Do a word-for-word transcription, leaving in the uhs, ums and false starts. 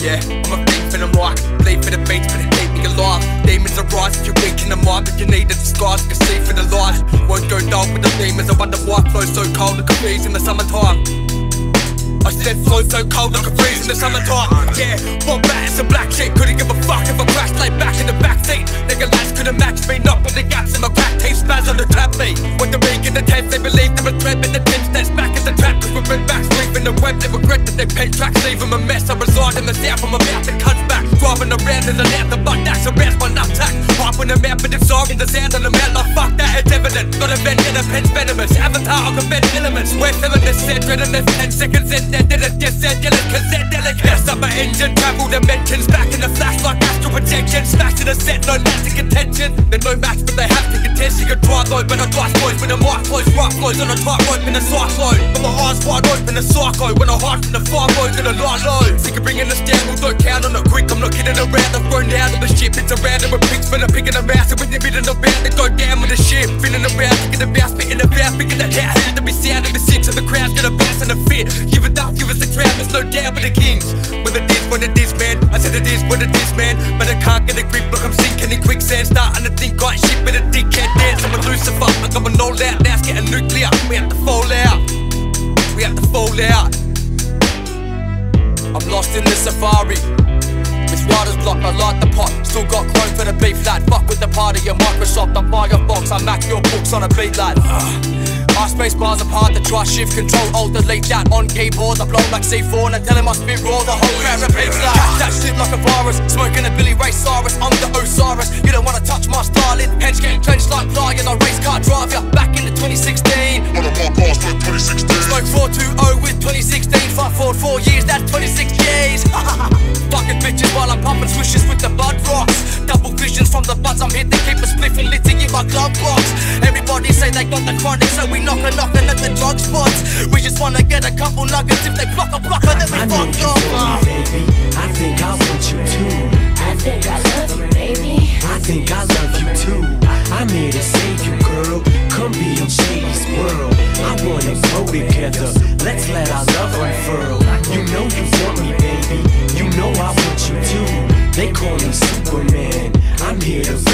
Yeah, I'm a thief in the mic, bleed for the beats, but it keep me alive. Demons arise if you're weak in the mind, but you need a disguise, you can see for the lies. Won't go dull with the demons, I wonder why it flows so cold like a breeze in the summertime. I said flow so cold like a breeze in the summertime. Yeah, one bat and some black shit, couldn't give a fuck if I crashed laid back in the backseat. Nigga lads couldn't match me, not with the gaps in my crack teeth, spaz on the trap beat. With the rig in the tents, they believe they're a threat, but the tents that's back in the trap. Cause we've been back, sleeping the web, they regret that they pen tracks, leave them a mess. I reside in the south, I'm about to cut back. Driving around in the left, the butt that's around my nut-tack. Wiping them out, but it's sorry, the sound on the mouth, like fuck that, it's evident. Got a vent in a pen's venomous, avatar, I can bend elements. Where feminists said, dreading this ten seconds in, they did it, just said, yelling, cause they're delicate. Yes, I'm an engine, travel dimensions, back in the flash like astral projection. Smash to the set, no match to contention. They're no match, but they have to contest. You can try low, but I twice flows when the mic flows, right flows on a tight rope in a cyclone. But my eyes wide open, a psycho, when I hide from the fire flows in a light low. Sick of bringing the down, we'll don't count on it quick. I'm not kidding around, I've grown down to the ship. It's around, and we're pigs, but I'm picking them out. So when you're bidding about, they go down with the ship. Feeling around, kicking about, spitting about, picking that out. Had to be sound in the six, and the crowd's gonna bounce in the fit. Give it up, give us the crowd, there's no doubt but the kings. When it is, when it is, man, I said it is, when it is, man. But I can't get a grip, look, I'm sinking in quicksand. Starting to think I shit, but a dick can't dance. I'm a Lucifer, I'm going all out, now it's getting nuclear. We have to fall out, we have to fall out. I'm lost in the safari. With riders block, I light the pot. Still got chrome for the beef, lad. Fuck with the party and Microsoft. I'm Firefox, I Mac your books on a beat, lad. Our space bars apart, the try shift control, alt delete that on keyboards. I blow like C four and I tell him I spit raw. The whole crowd repeats that. Catch that shit like a virus, smoking a Billy Ray Cyrus. I'm the Osiris, you don't wanna touch my styling. Hench getting drenched like flying, I race car drive ya back into twenty sixteen. One of my bars for twenty sixteen. Smoke four two oh with twenty sixteen. Fight forward four years, that's twenty-six G's. Fucking bitches while I'm pumping swishes with the bud rocks. Double visions from the buds, I'm here to keep a spliff and lit to get my glove box. Everybody say they got the chronic, so we knock a knockin' at the drug spots. We just wanna get a couple nuggets, if they block a blocker, then we fuck off. Baby, I think I want you too. I think I love you, baby. I think I love you too. I'm here to save you, girl. Come be in Shady's world. I wanna grow together. Let's let our love unfurl. You know you want me, baby. You know I want you too. They call me Superman. I'm here to